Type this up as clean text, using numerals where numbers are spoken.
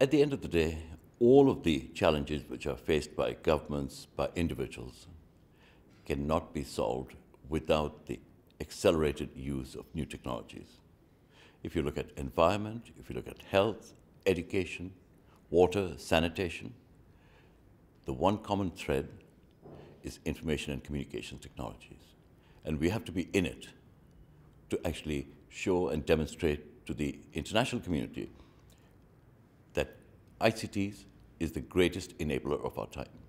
At the end of the day, all of the challenges which are faced by governments, by individuals, cannot be solved without the accelerated use of new technologies. If you look at environment, if you look at health, education, water, sanitation, the one common thread is information and communication technologies. And we have to be in it to actually show and demonstrate to the international community that ICTs is the greatest enabler of our time.